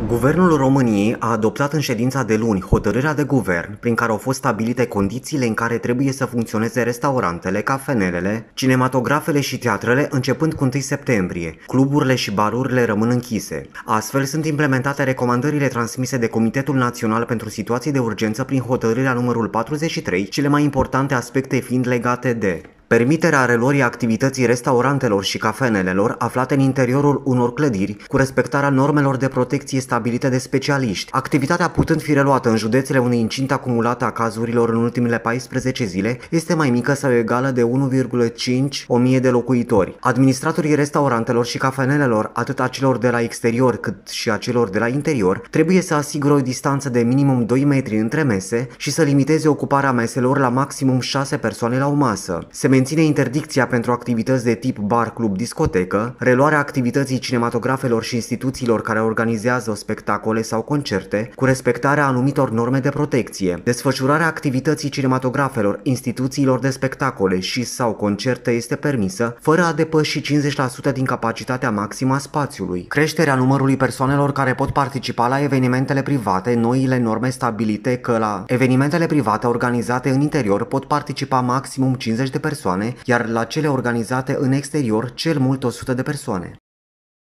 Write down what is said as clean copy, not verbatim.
Guvernul României a adoptat în ședința de luni hotărârea de guvern prin care au fost stabilite condițiile în care trebuie să funcționeze restaurantele, cafenelele, cinematografele și teatrele începând cu 1 septembrie. Cluburile și barurile rămân închise. Astfel sunt implementate recomandările transmise de Comitetul Național pentru Situații de Urgență prin hotărârea numărul 43, cele mai importante aspecte fiind legate de permiterea reluării activității restaurantelor și cafenelelor aflate în interiorul unor clădiri cu respectarea normelor de protecție stabilite de specialiști, activitatea putând fi reluată în județele unde incinta acumulată a cazurilor în ultimele 14 zile este mai mică sau egală de 1,5 1000 de locuitori. Administratorii restaurantelor și cafenelelor, atât a celor de la exterior cât și a celor de la interior, trebuie să asigure o distanță de minimum 2 metri între mese și să limiteze ocuparea meselor la maximum 6 persoane la o masă. Se menține interdicția pentru activități de tip bar, club, discotecă, reluarea activității cinematografelor și instituțiilor care organizează spectacole sau concerte, cu respectarea anumitor norme de protecție. Desfășurarea activității cinematografelor, instituțiilor de spectacole și sau concerte este permisă, fără a depăși 50% din capacitatea maximă a spațiului. Creșterea numărului persoanelor care pot participa la evenimentele private, noile norme stabilite că la evenimentele private organizate în interior pot participa maximum 50 de persoane, iar la cele organizate în exterior cel mult 100 de persoane.